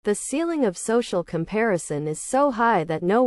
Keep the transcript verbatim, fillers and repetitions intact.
The ceiling of social comparison is so high that no